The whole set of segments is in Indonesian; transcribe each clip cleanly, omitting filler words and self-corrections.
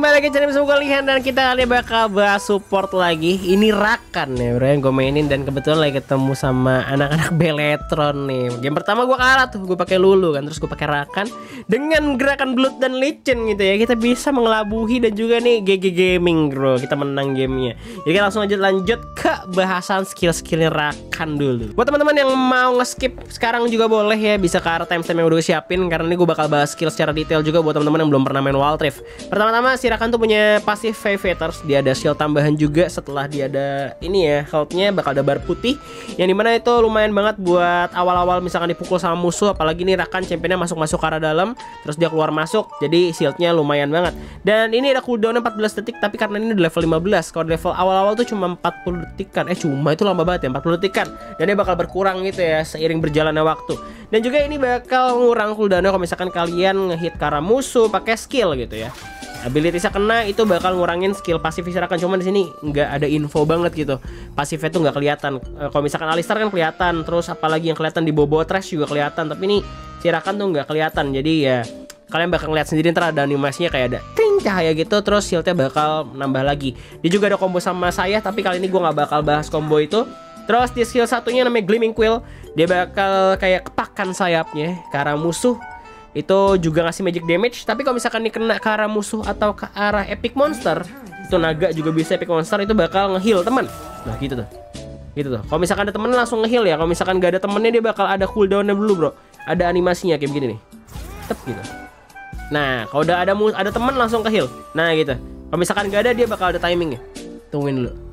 kembali lagi channel bersama kalian dan kita kali bakal bahas support lagi. Ini Rakan ya bro yang gue mainin dan kebetulan lagi ketemu sama anak-anak Beletron nih. Game pertama gue kalah tuh, gue pakai Lulu kan, terus gue pakai Rakan dengan gerakan Blood dan Legend gitu ya. Kita bisa mengelabuhi dan juga nih GG Gaming bro, kita menang gamenya. Jadi kita langsung aja lanjut ke bahasan skill-skillnya Rakan dulu. Buat teman-teman yang mau nge-skip sekarang juga boleh ya, bisa ke arah timestamp yang udah gue siapin karena ini gue bakal bahas skill secara detail juga buat teman-teman yang belum pernah main Wild Rift. Pertama-tama si Rakan tuh punya passive Fighters, dia ada shield tambahan juga setelah dia ada ini ya, health-nya bakal ada bar putih yang dimana itu lumayan banget buat awal-awal misalkan dipukul sama musuh, apalagi nih Rakan championnya masuk-masuk ke arah dalam terus dia keluar masuk, jadi shieldnya lumayan banget. Dan ini ada cooldownnya 14 detik, tapi karena ini di level 15, kalau level awal-awal tuh cuma 40 detikan, cuma itu lama banget ya, 40 detikan, dan dia bakal berkurang gitu ya seiring berjalannya waktu. Dan juga ini bakal ngurang cooldownnya kalau misalkan kalian ngehit ke arah musuh pakai skill gitu ya. Ability-nya kena itu bakal ngurangin skill pasif Rakan, cuman di sini nggak ada info banget gitu. Pasifnya tuh nggak kelihatan. Kalau misalkan Alistar kan kelihatan, terus apalagi yang kelihatan di Bobo Trash juga kelihatan, tapi ini si Rakan tuh nggak kelihatan. Jadi ya kalian bakal ngeliat sendiri, ntar ada animasinya kayak ada ting cahaya gitu, terus shieldnya bakal nambah lagi. Dia juga ada combo sama saya, tapi kali ini gue nggak bakal bahas combo itu. Terus di skill satunya namanya Gleaming Quill, dia bakal kayak kepakan sayapnya ke arah musuh. Itu juga ngasih magic damage, tapi kalau misalkan kena ke arah musuh atau ke arah epic monster, itu naga juga bisa epic monster, itu bakal nge-heal teman. Nah gitu tuh. Gitu tuh. Kalau misalkan ada temen langsung nge-heal ya. Kalau misalkan gak ada temennya dia bakal ada cooldownnya dulu bro. Ada animasinya kayak begini nih. Tep gitu. Nah kalau udah ada temen langsung ke-heal. Nah gitu. Kalau misalkan gak ada dia bakal ada timingnya. Tungguin dulu.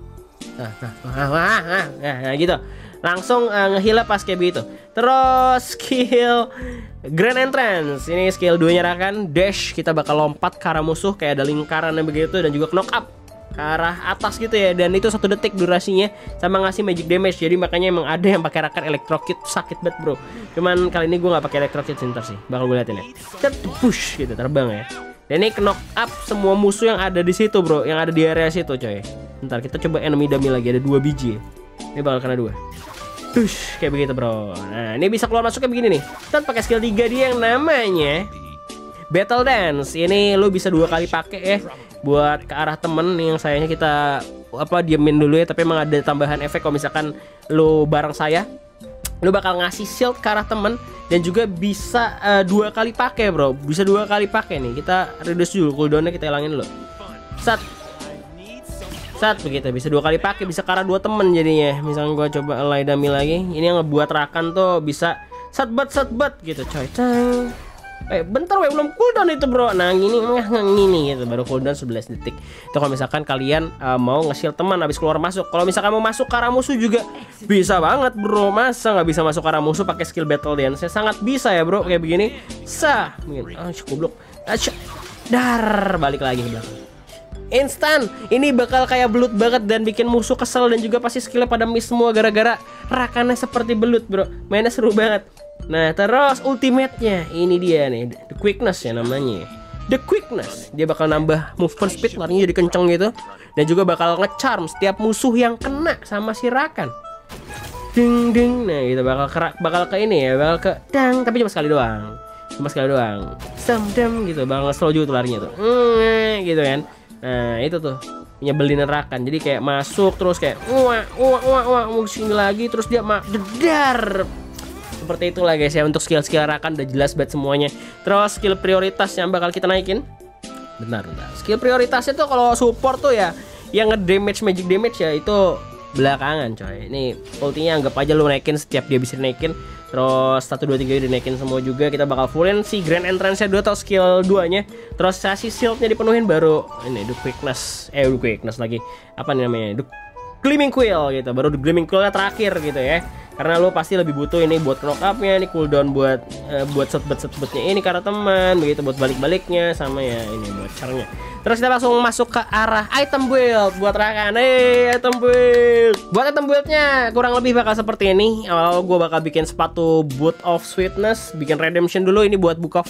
Nah gitu. Langsung nge-heal pas kayak begitu. Terus skill Grand Entrance, ini skill 2 nya Rakan, dash, kita bakal lompat ke arah musuh kayak ada lingkaran dan begitu, dan juga knock up ke arah atas gitu ya, dan itu 1 detik durasinya sama ngasih magic damage. Jadi makanya emang ada yang pakai Rakan electrocute, sakit banget bro. Cuman kali ini gue nggak pakai electrocute, ntar sih bakal gue liatin ya. Push gitu terbang ya. Dan ini knock up semua musuh yang ada di situ bro, yang ada di area situ coy. Ntar kita coba enemy dummy lagi, ada 2 biji ya. Ini bakal kena 2. Tush, kayak begitu bro. Nah ini bisa keluar masuknya begini nih. Kita pakai skill 3 dia yang namanya Battle Dance. Ini lo bisa 2 kali pakai ya, buat ke arah temen yang sayangnya kita diemin dulu ya. Tapi emang ada tambahan efek kalau misalkan lo bareng saya, lo bakal ngasih shield ke arah temen. Dan juga bisa 2 kali pakai bro. Bisa 2 kali pakai nih. Kita reduce dulu cooldownnya, kita hilangin dulu. Saat begitu bisa 2 kali pakai, bisa ke arah 2 temen jadinya. Misalnya gue coba alay dummy lagi, ini yang ngebuat Rakan tuh bisa satbat gitu coy. Bentar belum cooldown itu bro. Nah gini gitu baru cooldown 11 detik. Itu kalau misalkan kalian mau nge-shield teman habis keluar masuk. Kalau misalkan mau masuk ke arah musuh juga bisa banget bro. Masa nggak bisa masuk ke arah musuh pakai skill Battle Dance? Sangat bisa ya bro, kayak begini. Goblok. Dar balik lagi ke belakang. Instan, ini bakal kayak belut banget dan bikin musuh kesel, dan juga pasti skillnya pada miss semua gara-gara Rakannya seperti belut bro. Mainnya seru banget. Nah terus ultimate-nya ini dia nih, The Quickness ya namanya. The Quickness, dia bakal nambah movement speed, larinya jadi kenceng gitu. Dan juga bakal nge-charm setiap musuh yang kena sama si Rakan. Ding ding, nah gitu bakal ke ini ya, bakal ke dang, tapi cuma sekali doang. Sam gitu, bakal slow juga tuh larinya tuh. Gitu kan. Nah itu tuh nyebelin Rakan, jadi kayak masuk terus kayak sini lagi, terus dia jedar. Seperti itulah guys ya untuk skill-skill Rakan, udah jelas banget semuanya. Terus skill prioritas yang bakal kita naikin. Bentar. Skill prioritasnya tuh kalau support tuh ya, yang nge-damage magic damage ya itu belakangan coy. Ini ultinya anggap aja lu naikin setiap dia bisa naikin. Terus 1, 2, 3 dinaikin semua juga. Kita bakal fullin si Grand Entrance-nya 2 atau skill 2 nya. Terus kasih shield-nya dipenuhin baru ini The Quickness. The Quickness lagi. Apa nih namanya? The Gleaming Quill gitu. Baru The Gleaming Quill-nya terakhir gitu ya. Karena lo pasti lebih butuh ini buat knock up-nya, ini cooldown buat setbet-setbetnya ini karena teman, begitu buat balik-baliknya sama ya ini buat charnya. Terus kita langsung masuk ke arah item build buat Rakan. Item build. Buat item buildnya kurang lebih bakal seperti ini. Awal gue bakal bikin sepatu Boot of Sweetness, bikin redemption dulu ini buat buka fog.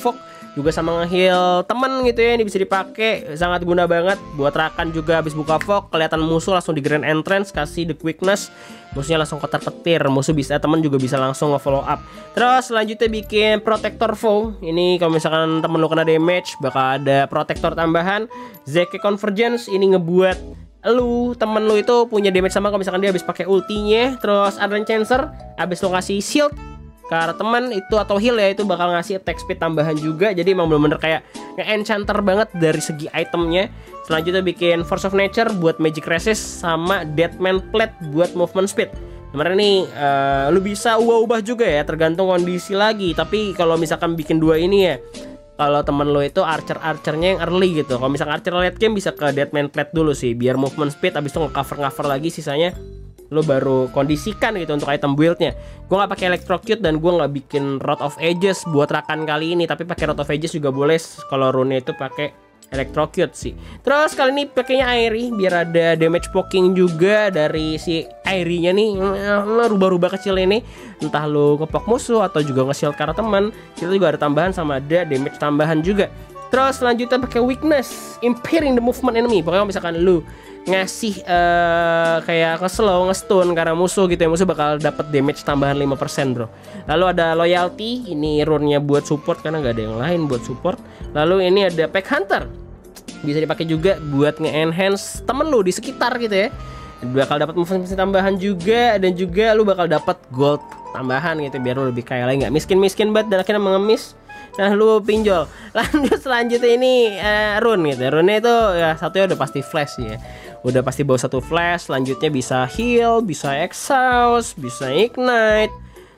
juga sama nge-heal temen gitu ya. Ini bisa dipakai, sangat guna banget buat Rakan juga. Habis buka fog kelihatan musuh langsung di grand entrance, kasih the quickness, musuhnya langsung ketar-ketir, musuh bisa, temen juga bisa langsung nge-follow up. Terus selanjutnya bikin protector foe. Ini kalau misalkan temen lu kena damage bakal ada protector tambahan. Zeke Convergence ini ngebuat temen lu itu punya damage sama kalau misalkan dia habis pakai ultinya. Terus Adrenaline Chancer, habis lu kasih shield ke arah teman itu atau heal ya, itu bakal ngasih attack speed tambahan juga. Jadi emang bener-bener kayak nge-enchanter banget dari segi itemnya. Selanjutnya bikin Force of Nature buat magic resist, sama Deadman Plate buat movement speed. Sebenarnya nih lu bisa ubah-ubah juga ya, tergantung kondisi lagi. Tapi kalau misalkan bikin dua ini ya, kalau temen lo itu archernya yang early gitu. Kalau misalkan archer late game bisa ke Deadman Plate dulu sih, biar movement speed, abis itu nge-cover lagi, sisanya lo baru kondisikan gitu untuk item buildnya. Gue nggak pakai Electrocute dan gue nggak bikin Rod of Ages buat Rakan kali ini, tapi pakai Rod of Ages juga boleh kalau rune itu pakai Electrocute sih. Terus kali ini pakainya Aerie biar ada damage poking juga dari si Aerie-nya nih, rubah-rubah kecil ini. Entah lo ngepok musuh atau juga nge-shield karena teman, itu juga ada tambahan sama ada damage tambahan juga. Terus selanjutnya pakai weakness, impairing the movement enemy. Pokoknya misalkan lu ngasih kayak nge-slow, nge-stun karena musuh gitu ya, musuh bakal dapat damage tambahan 5% bro. Lalu ada loyalty, ini rune-nya buat support karena nggak ada yang lain buat support. Lalu ini ada pack hunter, bisa dipakai juga buat nge-enhance temen lu di sekitar gitu ya. Bakal dapat movement tambahan juga, dan juga lu bakal dapat gold tambahan gitu biar lu lebih kaya lagi, nggak miskin-miskin banget dan akhirnya mengemis. Nah lu pinjol. Lanjut selanjutnya ini rune gitu. Rune itu ya satunya udah pasti flash ya. Udah pasti bawa satu flash. Selanjutnya bisa heal, bisa exhaust, bisa ignite.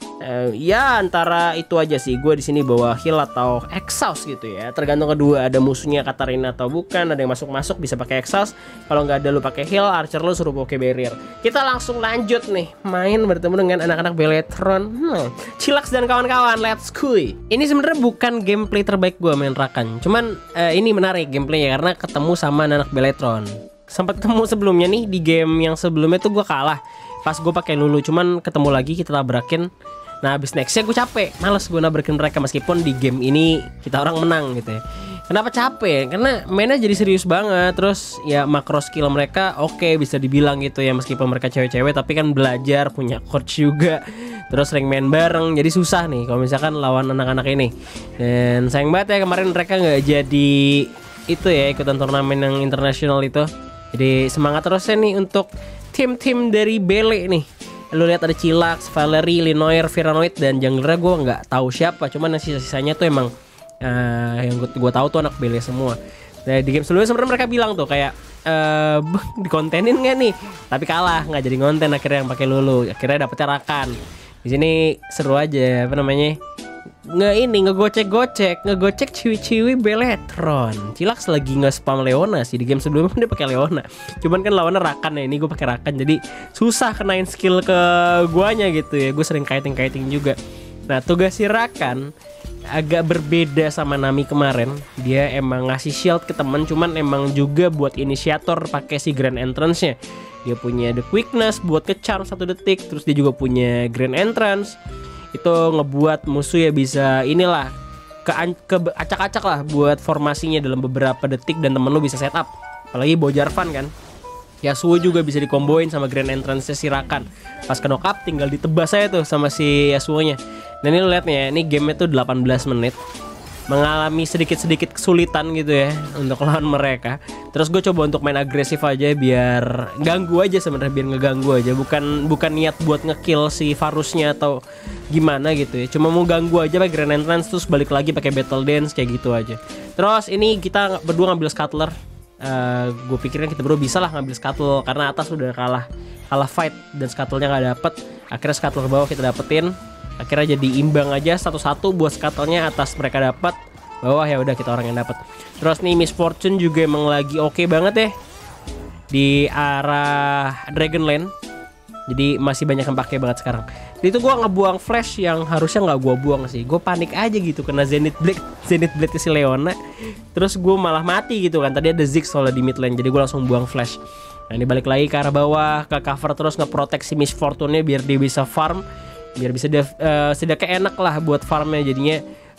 Ya antara itu aja sih. Gue di sini bawa heal atau exhaust gitu ya. Tergantung kedua ada musuhnya Katarina atau bukan. Ada yang masuk bisa pakai exhaust. Kalau nggak ada lu pakai heal, archer lu suruh pakai barrier. Kita langsung lanjut nih main bertemu dengan anak-anak Beletron. Chillax dan kawan-kawan, let's go. Ini sebenarnya bukan gameplay terbaik gue main Rakan. Cuman ini menarik gameplaynya karena ketemu sama anak Beletron. Sempat ketemu sebelumnya nih di game yang sebelumnya tuh gue kalah. Pas gue pakai Lulu, cuman ketemu lagi kita tabrakin. Nah abis nextnya gue capek, males gue nabrakin mereka meskipun di game ini kita orang menang gitu ya. Kenapa capek? Karena mainnya jadi serius banget. Terus ya makro skill mereka oke, bisa dibilang gitu ya, meskipun mereka cewek-cewek tapi kan belajar, punya coach juga. Terus sering main bareng, jadi susah nih kalau misalkan lawan anak-anak ini. Dan sayang banget ya kemarin mereka nggak jadi itu ya, ikutan turnamen yang internasional itu. Jadi semangat terusnya nih untuk tim-tim dari Bele nih. Lu lihat ada Chillax, Valerie, Linoir, Firanoid, dan junglernya gue nggak tahu siapa. Cuman yang sisa-sisanya tuh emang yang gue tahu tuh anak Bele semua. Nah, di game sebelumnya sebenarnya mereka bilang tuh kayak dikontenin nggak nih? Tapi kalah, nggak jadi konten akhirnya yang pakai Lulu. Akhirnya dapetnya Rakan. Di sini seru aja, apa namanya? Ngegocek ciwi-ciwi Beletron. Chillax lagi nge-spam Leona sih. Di game sebelumnya dia pakai Leona. Cuman kan lawannya Rakan ya, ini gue pakai Rakan jadi susah kenain skill ke guanya gitu ya. Gue sering kiting juga. Nah, tugas si Rakan agak berbeda sama Nami kemarin. Dia emang ngasih shield ke temen, cuman emang juga buat inisiator pakai si Grand Entrance-nya. Dia punya the quickness buat ke-charm 1 detik, terus dia juga punya Grand Entrance. Itu ngebuat musuh ya bisa inilah acak-acak lah buat formasinya dalam beberapa detik, dan temen lu bisa setup. Apalagi bawa Jarvan kan, Yasuo juga bisa dikomboin sama Grand Entrance si Rakan. Pas ke knock up tinggal ditebas aja tuh sama si Yasuo-nya. Dan ini lu lihat nih ya, ini game itu 18 menit, mengalami sedikit-sedikit kesulitan gitu ya untuk lawan mereka. Terus gue coba untuk main agresif aja biar ganggu aja sebenarnya, biar ngeganggu aja, bukan niat buat ngekill si Varusnya atau gimana gitu ya. Cuma mau ganggu aja pakai Grand Entrance terus balik lagi pakai Battle Dance kayak gitu aja. Terus ini kita berdua ngambil Scuttler. Gue pikirnya kita berdua bisa lah ngambil Scuttle karena atas udah kalah fight dan Scuttle-nya nggak dapet. Akhirnya Scuttler bawah kita dapetin. Akhirnya jadi imbang aja 1-1 buat Scuttle-nya, atas mereka dapat, bawah ya udah kita orang yang dapat. Terus nih Miss Fortune juga emang lagi oke banget ya di arah Dragonlance. Jadi masih banyak yang pakai banget sekarang. Itu gua ngebuang flash yang harusnya nggak gua buang sih. Gue panik aja gitu kena Zenith Blade si Leona. Terus gue malah mati gitu kan. Tadi ada Ziggs soalnya di mid lane, jadi gue langsung buang flash. Nah ini balik lagi ke arah bawah, ke cover terus ngeprotek si Miss Fortune-nya biar dia bisa farm, biar bisa sedikit enak lah buat farmnya. Jadinya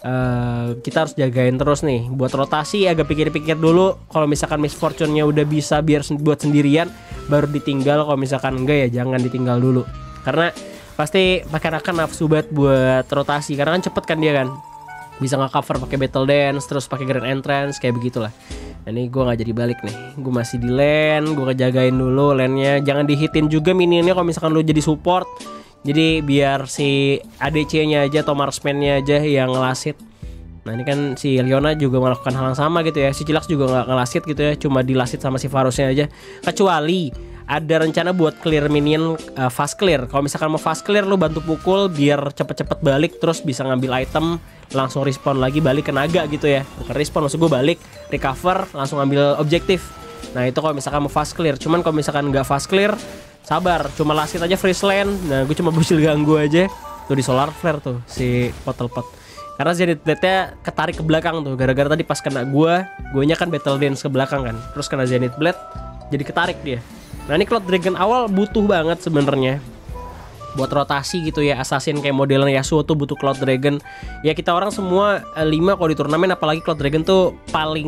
kita harus jagain terus nih. Buat rotasi agak pikir-pikir dulu. Kalau misalkan Miss Fortune-nya udah bisa biar buat sendirian, baru ditinggal. Kalau misalkan enggak ya jangan ditinggal dulu. Karena pasti pakai Rakan nafsu banget buat rotasi. Karena kan cepet kan dia kan. Bisa nge-cover pakai Battle Dance, terus pakai Grand Entrance kayak begitulah. Nah, ini gue nggak jadi balik nih. Gue masih di lane, gue ngejagain dulu lane-nya. Jangan dihitin juga minionnya kalau misalkan lu jadi support. Jadi biar si ADC-nya aja atau marksman-nya aja yang ngelasit. Nah ini kan si Leona juga melakukan hal yang sama gitu ya. Si Cilax juga nggak ngelasit gitu ya, cuma dilasit sama si Varusnya aja. Kecuali ada rencana buat clear minion fast clear. Kalau misalkan mau fast clear lu bantu pukul biar cepet-cepet balik, terus bisa ngambil item, langsung respawn lagi balik ke naga gitu ya. Bukan respawn, maksud gue balik, recover, langsung ambil objektif. Nah itu kalau misalkan mau fast clear. Cuman kalau misalkan nggak fast clear, sabar, cuma lasit aja freeze lane. Nah gue cuma bucil ganggu aja. Tuh di solar flare tuh si Pottelpot. Karena Zenith Blade-nya ketarik ke belakang tuh. Gara-gara tadi pas kena guanya kan Battle Dance ke belakang kan. Terus kena Zenith Blade, jadi ketarik dia. Nah ini Cloud Dragon awal butuh banget sebenarnya buat rotasi gitu ya. Assassin kayak modelnya Yasuo tuh butuh Cloud Dragon. Ya kita orang semua 5 kalau di turnamen, apalagi Cloud Dragon tuh paling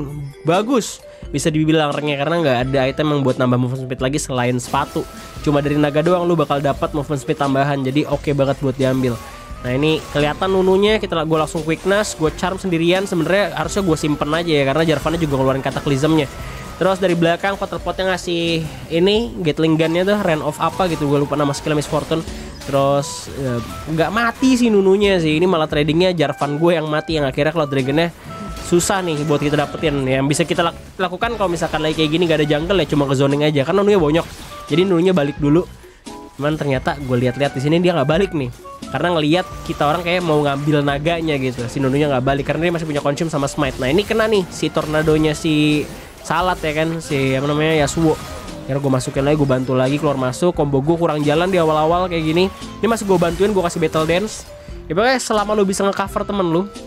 bagus bisa dibilang ranknya, karena nggak ada item yang buat nambah movement speed lagi selain sepatu. Cuma dari naga doang lu bakal dapat movement speed tambahan, jadi oke banget buat diambil. Nah ini kelihatan nununya, gue langsung quickness, gue charm sendirian. Sebenarnya harusnya gue simpen aja ya, karena Jarvannya juga ngeluarin Cataclysm-nya. Terus dari belakang Potterpotnya ngasih ini Gatling gun-nya tuh Rain of apa gitu, gue lupa nama skill Miss Fortune. Terus nggak mati sih nununya sih, ini malah tradingnya Jarvan gue yang mati, yang akhirnya Cloud Dragon-nya susah nih buat kita dapetin. Yang bisa kita lakukan kalau misalkan lagi kayak gini gak ada jungle ya cuma ke zoning aja, karena nununya bonyok. Jadi nununya balik dulu. Cuman ternyata gue lihat-lihat di sini dia nggak balik nih, karena ngelihat kita orang kayak mau ngambil naganya gitu. Si nununya nggak balik karena dia masih punya consume sama smite. Nah ini kena nih si tornadonya si Salat ya kan, si apa namanya Yasuo. Kira gue masukin lagi, gue bantu lagi keluar masuk. Combo gue kurang jalan di awal-awal kayak gini. Ini masih gue bantuin, gue kasih Battle Dance. Ya pokoknya selama lu bisa nge-cover temen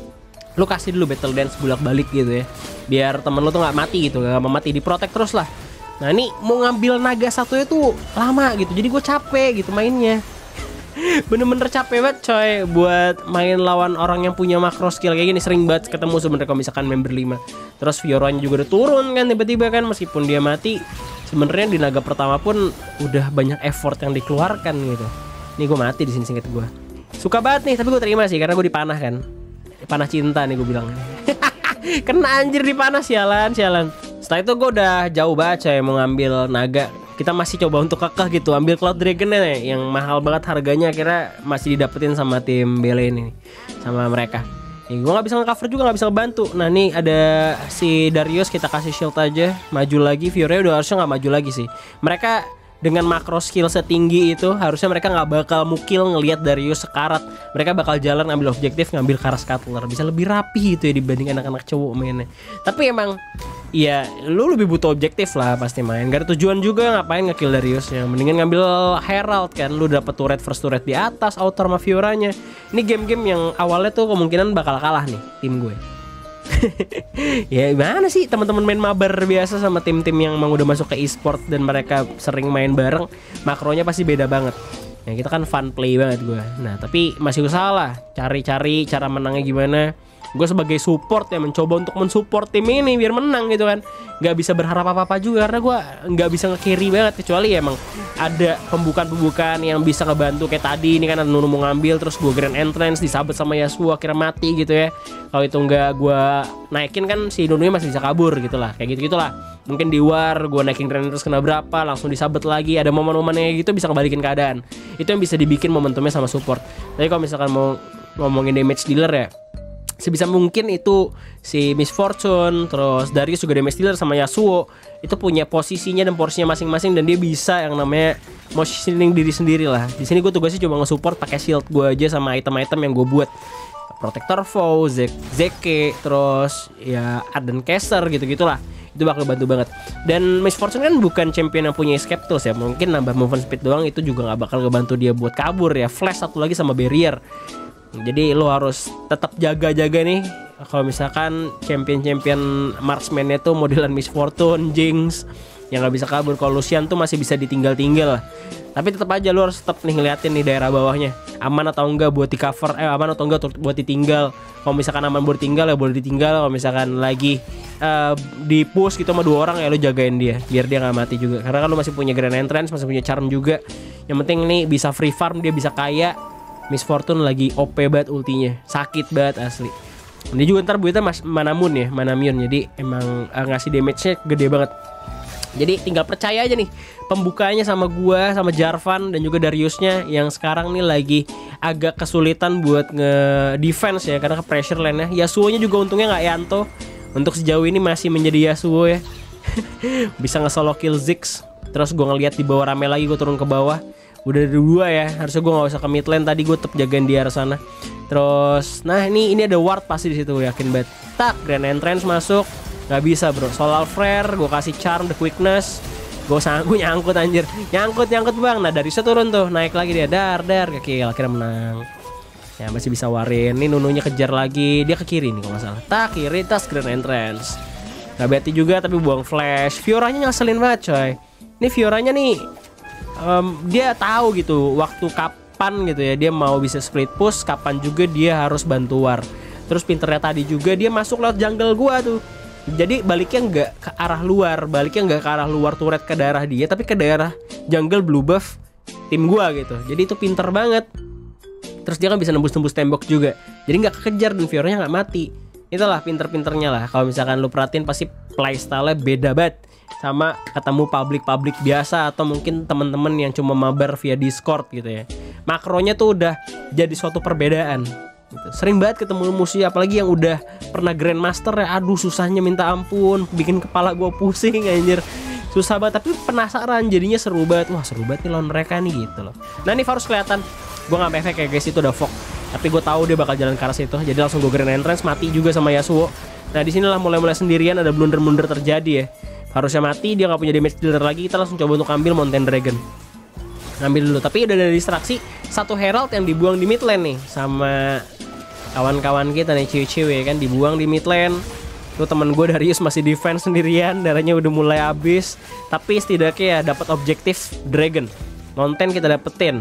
lu kasih dulu Battle Dance bolak-balik gitu ya, biar temen lu tuh nggak mati gitu, nggak mati, diprotek terus lah. Nah ini mau ngambil naga satu itu lama gitu, jadi gue capek gitu mainnya. Bener-bener capek banget coy buat main lawan orang yang punya makro skill kayak gini. Sering banget ketemu sebenarnya kalau misalkan member 5. Terus Fioranya juga udah turun kan tiba-tiba kan, meskipun dia mati. Sebenarnya di naga pertama pun udah banyak effort yang dikeluarkan gitu. Nih gue mati di sini singkat gue. Suka banget nih, tapi gue terima sih karena gue dipanah kan. Panah cinta nih gue bilang. Kena anjir dipanah, sialan. Setelah itu gue udah jauh banget coy mau ngambil naga. Kita masih coba untuk kekeh gitu, ambil Cloud Dragon nih yang mahal banget harganya, akhirnya masih didapetin sama tim Bele ini sama mereka. Gue nggak bisa nge-cover juga, nggak bisa ngebantu. Nah nih ada si Darius, kita kasih shield aja, maju lagi. Fiore udah harusnya nggak maju lagi sih. Mereka dengan makro skill setinggi itu harusnya mereka nggak bakal mukil ngelihat Darius sekarat. Mereka bakal jalan ngambil objektif, ngambil Karas Cutler. Bisa lebih rapi itu ya dibanding anak-anak cowok mainnya. Tapi emang ya lu lebih butuh objektif lah pasti main. Gak ada tujuan juga ngapain ngekill Darius ya. Mendingan ngambil Herald kan, lu dapet turret first turret di atas, outer sama Fioranya. Ini game-game yang awalnya tuh kemungkinan bakal kalah nih tim gue. Ya gimana sih teman-teman main mabar biasa sama tim-tim yang emang udah masuk ke e-sport dan mereka sering main bareng, makronya pasti beda banget. Ya kita kan fun play banget gue. Nah tapi masih usaha lah, cari-cari cara menangnya gimana. Gue sebagai support ya mencoba untuk mensupport tim ini biar menang gitu kan. Gak bisa berharap apa-apa juga karena gue gak bisa nge-carry banget, kecuali ya emang ada pembukaan-pembukaan yang bisa ngebantu. Kayak tadi ini kan ada Nunu mau ngambil, terus gue Grand Entrance disabet sama Yasuo akhirnya mati gitu ya. Kalau itu gak gue naikin kan si Nununya masih bisa kabur gitu lah, kayak gitu-gitulah. Mungkin di war gue naikin Grand Entrance kena berapa langsung disabet lagi, ada momen-momennya gitu bisa ngebalikin keadaan. Itu yang bisa dibikin momentumnya sama support. Tapi kalau misalkan mau ngomongin damage dealer ya, sebisa mungkin itu si Miss Fortune, terus Darius juga damage dealer sama Yasuo itu punya posisinya dan porsinya masing-masing, dan dia bisa yang namanya positioning diri sendiri lah. Di sini gue tugasnya cuma nge-support pakai shield gue aja sama item-item yang gue buat. Protector Foe, Zeke, terus ya Arden Caster gitu-gitulah. Itu bakal bantu banget. Dan Miss Fortune kan bukan champion yang punya escape tools ya. Mungkin nambah movement speed doang itu juga gak bakal ngebantu dia buat kabur ya. Flash satu lagi sama barrier. Jadi lo harus tetap jaga-jaga nih. Kalau misalkan champion-champion marksman-nya tuh modelan Miss Fortune, Jinx yang gak bisa kabur. Kalau Lucian tuh masih bisa ditinggal-tinggal lah. Tapi tetap aja lo harus tetap nih ngeliatin nih daerah bawahnya. aman atau enggak buat di cover, aman atau enggak buat ditinggal. Kalau misalkan aman buat ditinggal ya boleh ditinggal. Kalau misalkan lagi di push gitu sama 2 orang ya lo jagain dia biar dia nggak mati juga. Karena kan lo masih punya Grand Entrance, masih punya charm juga. Yang penting nih bisa free farm, dia bisa kaya. Miss Fortune lagi OP banget ultinya, sakit banget asli. Ini juga ntar buitnya Manamun ya, Manamune. Jadi emang ngasih damage-nya gede banget. Jadi tinggal percaya aja nih pembukanya sama gua, sama Jarvan dan juga Dariusnya yang sekarang nih lagi agak kesulitan buat nge-defense ya, karena ke pressure lane-nya. Yasuo-nya juga untungnya nggak Yanto. Untuk sejauh ini masih menjadi Yasuo ya. Bisa nge-solo kill Ziggs. Terus gua ngeliat di bawah rame lagi, gua turun ke bawah. Udah ada 2 ya, harusnya gue nggak usah ke mid lane, tadi gue tetap jagain di arah sana. Terus, nah ini ada ward pasti di situ, yakin banget. Tak, Grand Entrance masuk, nggak bisa bro. Solar Flare, gue kasih charm, the quickness, gue nyangkut anjir, nyangkut bang. Nah dari situ turun tuh, naik lagi dia, dar, ke kill, akhirnya menang. Ya masih bisa warin, ini Nununya kejar lagi, dia ke kiri nih kalau nggak salah. Tak, kiri, tas Grand Entrance. Nggak beti juga tapi buang flash. Fioranya ngeselin banget coy. Ini Fioranya nih. Dia tahu gitu waktu kapan gitu ya dia mau bisa split push, kapan juga dia harus bantu war. Terus pinternya tadi juga dia masuk lewat jungle gua tuh. Jadi baliknya nggak ke arah luar, turret ke daerah dia, tapi ke daerah jungle blue buff tim gua gitu. Jadi itu pinter banget. Terus dia kan bisa nembus tembok juga. Jadi nggak kekejar dan Fioranya nggak mati. Itulah pinter-pinternya lah. Kalau misalkan lu perhatiin pasti playstyle-nya beda banget sama ketemu publik biasa atau mungkin temen-temen yang cuma mabar via Discord gitu ya. Makronya tuh udah jadi suatu perbedaan gitu. Sering banget ketemu musuh apalagi yang udah pernah Grandmaster ya. Aduh susahnya minta ampun, bikin kepala gue pusing anjir. Susah banget tapi penasaran, jadinya seru banget. Wah seru banget nih lawan mereka nih gitu loh. Nah ini Varus kelihatan. Gue gak efek ya guys, itu udah fog. Tapi gue tahu dia bakal jalan ke arah situ. Jadi langsung gue Grand Entrance, mati juga sama Yasuo. Nah disinilah mulai sendirian ada blunder terjadi ya. Harusnya mati, dia nggak punya damage dealer lagi. Kita langsung coba untuk ambil Mountain Dragon. Ngambil dulu, tapi udah ada distraksi. Satu Herald yang dibuang di mid lane nih sama kawan-kawan kita nih, cewek-cewek kan dibuang di mid lane. Tuh temen gue Darius masih defense sendirian, darahnya udah mulai habis. Tapi setidaknya ya dapat objektif Dragon. Mountain kita dapetin.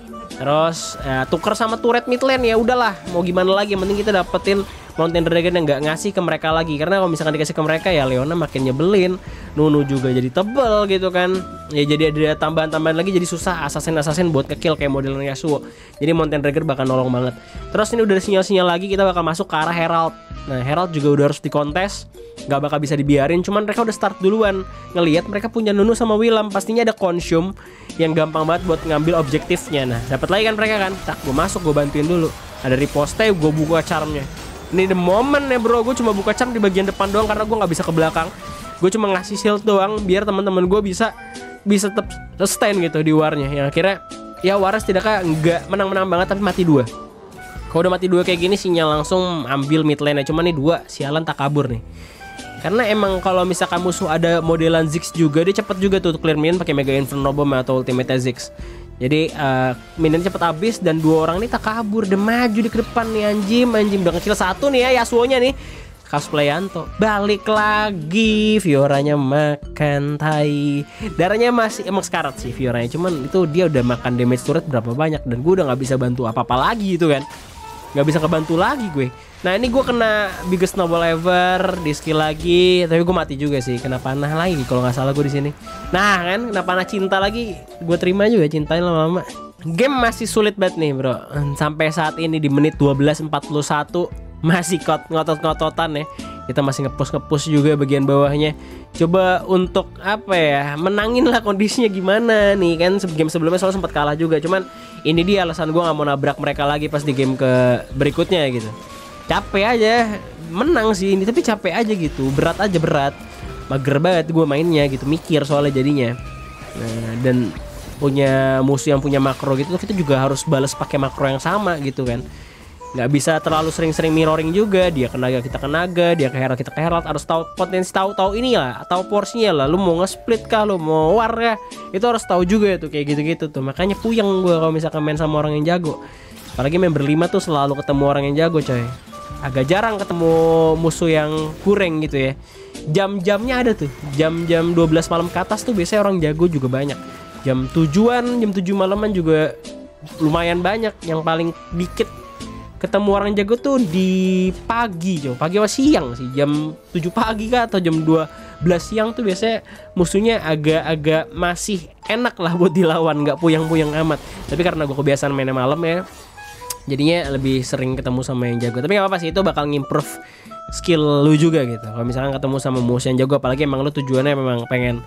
Terus tuker sama turret mid lane ya udahlah, mau gimana lagi, yang penting kita dapetin Mountain Dragon yang nggak ngasih ke mereka lagi. Karena kalau misalkan dikasih ke mereka ya Leona makin nyebelin, Nunu juga jadi tebel gitu kan. Ya jadi ada tambahan-tambahan lagi, jadi susah assassin buat ngekill kayak modelnya Yasuo. Jadi Mountain Dragon bakal nolong banget. Terus ini udah sinyal-sinyal lagi kita bakal masuk ke arah Herald. Nah Herald juga udah harus dikontes, nggak bakal bisa dibiarin. Cuman mereka udah start duluan, ngelihat mereka punya Nunu sama Willam, pastinya ada consume yang gampang banget buat ngambil objektifnya. Nah dapat lagi kan mereka kan, tak gue masuk, gue bantuin dulu. Ada riposte, gue buka charmnya. Ini the moment ya bro, gue cuma buka charm di bagian depan doang karena gue nggak bisa ke belakang. Gue cuma ngasih shield doang biar teman-teman gue bisa tetap sustain gitu di warnya. Yang akhirnya ya Waras tidaknya nggak menang-menang banget tapi mati 2. Kalau udah mati 2 kayak gini sinyal langsung ambil mid lane. Cuman nih 2 sialan tak kabur nih. Karena emang kalau misalkan musuh ada modelan Ziggs juga, dia cepet juga tuh clear minion pakai Mega Inferno Bomb atau Ultimate Ziggs. Jadi minion cepet habis dan 2 orang nih tak kabur, udah maju di ke depan nih anjing udah ngecil 1 nih ya Yasuo-nya nih. Cosplay Yanto balik lagi, Fioranya makan tai. Darahnya masih emang sekarat sih Fioranya, cuman itu dia udah makan damage turret berapa banyak dan gue udah nggak bisa bantu apa-apa lagi gitu kan. Nggak bisa kebantu lagi gue. Nah ini gue kena biggest snowball ever di skill lagi, tapi gue mati juga sih, kena panah lagi kalau nggak salah gue di sini. Nah kan kena panah cinta lagi, gue terima juga cintain lama-lama. Game masih sulit banget nih bro. Sampai saat ini di menit 12:41 masih ngotot-ngototan ya. Kita masih ngepush juga bagian bawahnya. Coba untuk apa ya, menangin lah kondisinya gimana nih kan. Game sebelumnya soalnya sempat kalah juga. Cuman ini dia alasan gue gak mau nabrak mereka lagi pas di game ke berikutnya gitu. Capek aja, menang sih ini tapi capek aja gitu. Berat aja, mager banget gue mainnya gitu, mikir soalnya jadinya. Nah, dan punya musuh yang punya makro gitu, kita juga harus balas pakai makro yang sama gitu kan. Nggak bisa terlalu sering-sering mirroring juga. Dia ke naga, kita ke naga, dia ke herald, kita ke herald. Harus tahu potensi, tahu ini lah, tahu porsinya lah. Lu mau nge-split kah, lu mau war kah, itu harus tahu juga tuh kayak gitu-gitu tuh. Makanya puyeng gue kalau misalkan main sama orang yang jago. Apalagi main berlima tuh selalu ketemu orang yang jago coy. Agak jarang ketemu musuh yang kurang gitu ya. Jam-jamnya ada tuh, jam-jam 12 malam ke atas tuh biasanya orang jago juga banyak. Jam 7 malaman juga lumayan banyak. Yang paling dikit ketemu orang jago tuh di pagi, pagi apa siang sih, jam 7 pagi kah atau jam 12 siang tuh biasanya musuhnya agak-agak masih enak lah buat dilawan, nggak puyang-puyang amat. Tapi karena gue kebiasaan mainnya malam ya, jadinya lebih sering ketemu sama yang jago. Tapi nggak apa-apa sih, itu bakal ngimprove skill lu juga gitu. Kalau misalkan ketemu sama musuh yang jago, apalagi emang lu tujuannya memang pengen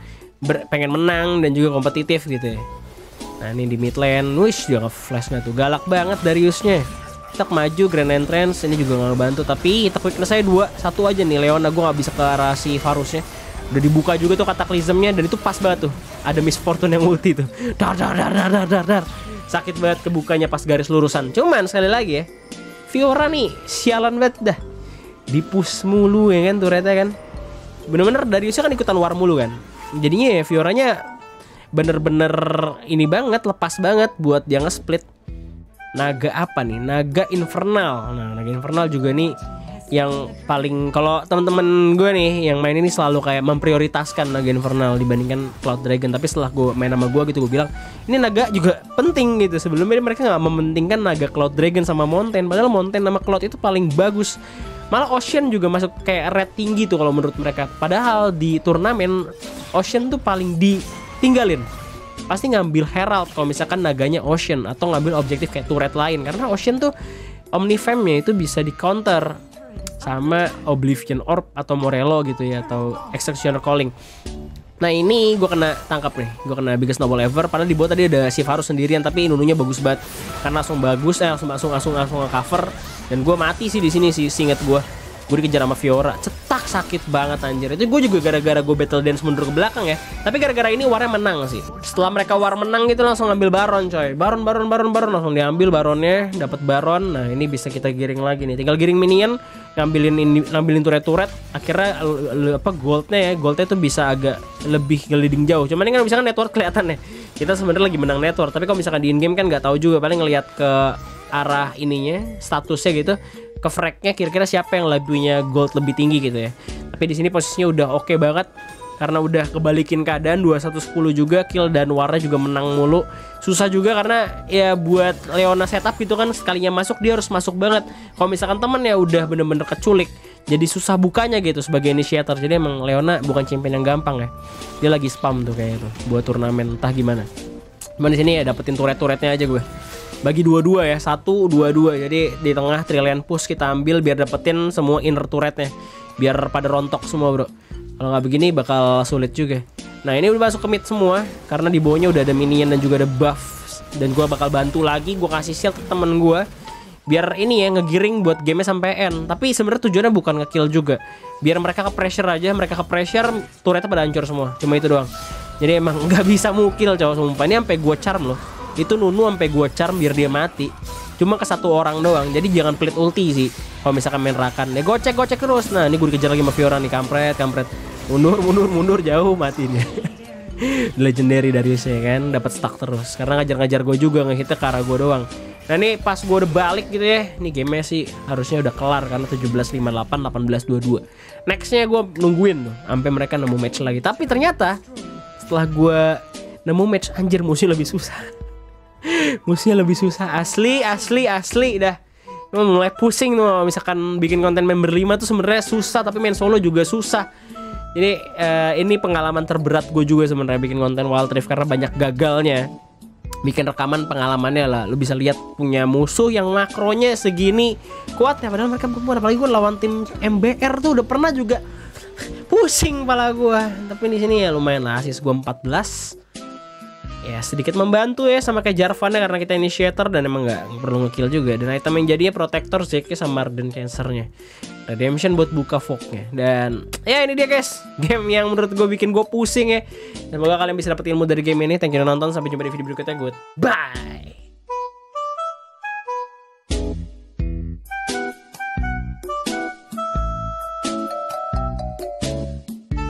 menang dan juga kompetitif gitu ya. Nah ini di mid lane, wish dia nge-flash tuh, galak banget Dariusnya. Kita maju grand entrance, ini juga gak ngebantu. Tapi kita quickness saya 2-1 aja nih. Leona gue gak bisa ke arah si Varusnya. Udah dibuka juga tuh kataklizmnya, dan itu pas banget tuh. Ada Miss Fortune yang ulti tuh. Dar. Sakit banget kebukanya pas garis lurusan. Cuman sekali lagi ya, Fiora nih sialan banget dah. Di-push mulu ya kan turretnya kan. Bener-bener Dariusnya kan ikutan war mulu kan. Jadinya ya Fioranya bener-bener ini banget, lepas banget buat dia nge-split. Naga apa nih? Naga Infernal. Nah, Naga Infernal juga nih yang paling, kalau teman-teman gue nih yang main ini selalu kayak memprioritaskan Naga Infernal dibandingkan Cloud Dragon. Tapi setelah gue main sama gue gitu, gue bilang ini Naga juga penting gitu. Sebelumnya mereka nggak mementingkan Naga Cloud Dragon sama Mountain, padahal Mountain sama Cloud itu paling bagus. Malah Ocean juga masuk kayak red tinggi tuh kalau menurut mereka. Padahal di turnamen Ocean tuh paling ditinggalin. Pasti ngambil Herald kalau misalkan naganya Ocean, atau ngambil objektif kayak turret lain, karena Ocean tuh Omnifem-nya itu bisa di counter sama Oblivion Orb atau Morello gitu ya, atau Executioner Calling. Nah ini gue kena tangkap nih, gue kena biggest noble ever. Padahal di bawah tadi ada si Varus sendirian, tapi Nununya bagus banget karena langsung bagus, langsung nge-cover. Dan gue mati sih di sini sih, singet gue dikejar sama Fiora, cetak sakit banget anjir. Itu gue juga gara-gara gue battle dance mundur ke belakang ya. Tapi gara-gara ini warnya menang sih. Setelah mereka war menang gitu langsung ngambil Baron coy. Baron langsung diambil Baronnya, dapat Baron. Nah, ini bisa kita giring lagi nih. Tinggal giring minion, ngambilin turret-turret. Akhirnya goldnya tuh bisa agak lebih gliding jauh. Cuman ini kan misalkan network kelihatan ya. Kita sebenarnya lagi menang network, tapi kalau misalkan di in game kan nggak tahu juga, paling ngelihat ke arah ininya, statusnya gitu, ke fragnya kira-kira siapa yang lagunya gold lebih tinggi gitu ya. Tapi di sini posisinya udah oke banget karena udah kebalikin keadaan, 21-10 juga kill, dan warna juga menang mulu. Susah juga karena ya buat Leona setup gitu kan, sekalinya masuk dia harus masuk banget. Kalau misalkan temen ya udah bener-bener keculik, jadi susah bukanya gitu sebagai initiator. Jadi emang Leona bukan champion yang gampang ya. Dia lagi spam tuh kayaknya tuh buat turnamen entah gimana. Cuman di sini ya dapetin turret-turretnya aja gue. Bagi 2-2 ya, 1-2-2. Jadi di tengah Trillian push kita ambil biar dapetin semua inner turretnya, biar pada rontok semua bro. Kalau nggak begini bakal sulit juga. Nah ini udah masuk ke mid semua karena di bawahnya udah ada minion dan juga ada buff. Dan gue bakal bantu lagi, gue kasih shield ke temen gue biar ini ya ngegiring buat gamenya sampai end. Tapi sebenarnya tujuannya bukan nge-kill juga, biar mereka ke pressure aja. Mereka ke pressure, turretnya pada hancur semua. Cuma itu doang. Jadi emang nggak bisa mukil cowok, sumpah. Ini sampai gue charm loh. Itu Nunu sampai gue charm biar dia mati. Cuma ke satu orang doang. Jadi jangan pelit ulti sih kalau misalkan main Rakan. Ya gocek terus. Nah ini gue dikejar lagi sama Fiora nih, kampret. Mundur jauh, mati dia. Legendary Darius ya kan, dapat stuck terus karena ngajar gue juga, ngehitnya ke arah gue doang. Nah ini pas gue udah balik gitu ya, ini gamenya sih harusnya udah kelar karena 17-58, 18-22. Nextnya gue nungguin tuh sampai mereka nemu match lagi. Tapi ternyata setelah gue nemu match, anjir musuhnya lebih susah. Musuhnya lebih susah, asli dah. Mulai pusing tuh misalkan bikin konten member 5 tuh sebenarnya susah, tapi main solo juga susah. Jadi ini pengalaman terberat gue juga sebenarnya bikin konten Wild Rift, karena banyak gagalnya. Bikin rekaman pengalamannya lah, lu bisa lihat punya musuh yang makronya segini kuat ya, padahal mereka perempuan. Apalagi gue lawan tim MBR tuh udah pernah juga pusing pala gue. Tapi di sini ya lumayan lah, asis gue 14. Ya sedikit membantu ya sama kayak Jarvan karena kita initiator dan emang nggak perlu ngekill juga. Dan item yang jadinya protector Zeke sama Arden Cancernya, redemption buat buka Fognya. Dan ya ini dia guys, game yang menurut gue bikin gue pusing ya. Dan semoga kalian bisa dapat ilmu dari game ini. Thank you udah nonton, sampai jumpa di video berikutnya. Goodbye.